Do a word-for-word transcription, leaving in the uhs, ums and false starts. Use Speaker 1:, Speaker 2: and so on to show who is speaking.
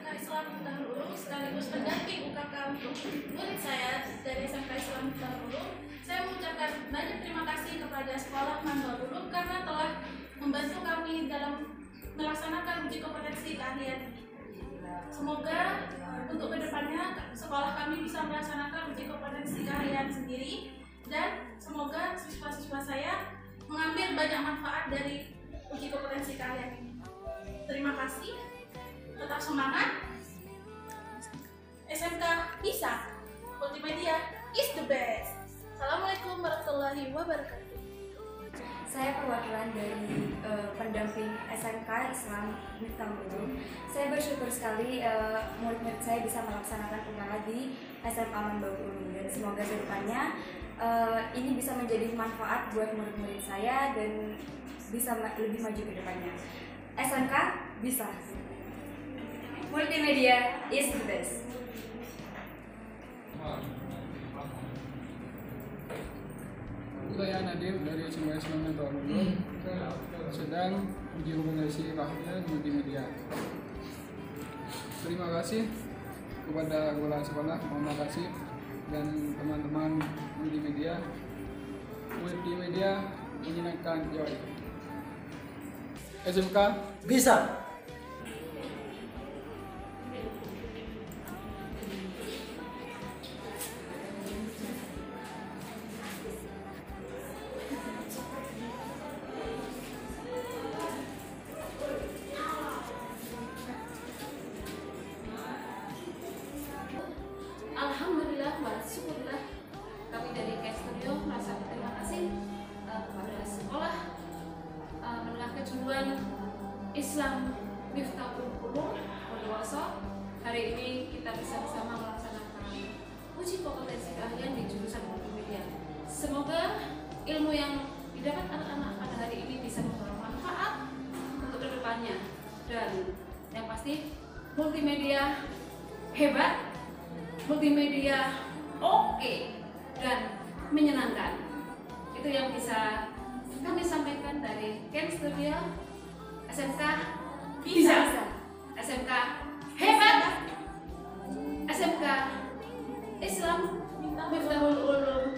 Speaker 1: Islam Miftahul Ulum sekaligus pendamping U K K untuk murid saya dari S M K Islam Miftahul Ulum. Saya mengucapkan banyak terima kasih kepada Sekolah Manhul Ulum karena telah membantu kami dalam melaksanakan uji kompetensi keahlian ini. Semoga untuk kedepannya sekolah kami bisa melaksanakan uji kompetensi keahlian sendiri, dan semoga siswa-siswa saya mengambil banyak manfaat dari uji kompetensi keahlian ini. Terima kasih, tetap semangat. S M K bisa, multimedia is the best. Assalamualaikum warahmatullahi wabarakatuh.
Speaker 2: Saya perwakilan dari uh, pendamping S M K Islam Miftahul Ulum. Saya bersyukur sekali uh, murid-murid saya bisa melaksanakan U K K di S M A Manhul Ulum, dan semoga kedepannya uh, ini bisa menjadi manfaat buat murid-murid saya dan bisa ma lebih maju ke depannya. S M K bisa. Multimedia is the best.
Speaker 3: Saya Nadir dari S M K Islam Miftahul Ulum, sedang uji kompetensi keahlian multimedia. Terima kasih kepada kepala sekolah, terima kasih, dan teman-teman multimedia. Multimedia menyenangkan joy. S M K
Speaker 4: bisa.
Speaker 5: Alhamdulillah wa syukurlah, kami dari K Studio merasa berterima kasih uh, kepada sekolah uh, menengah kejuruan Islam Miftahul Ulum Bondowoso. Hari ini kita bisa bersama melaksanakan uji kompetensi keahlian di jurusan multimedia. Semoga ilmu yang didapat anak-anak pada hari ini bisa membawa manfaat untuk kedepannya, dan yang pasti multimedia hebat, multimedia oke okay, dan menyenangkan. Itu yang bisa kami sampaikan dari Ken Studio. S M K bisa, S M K hebat, S M K Islam Miftahul Ulum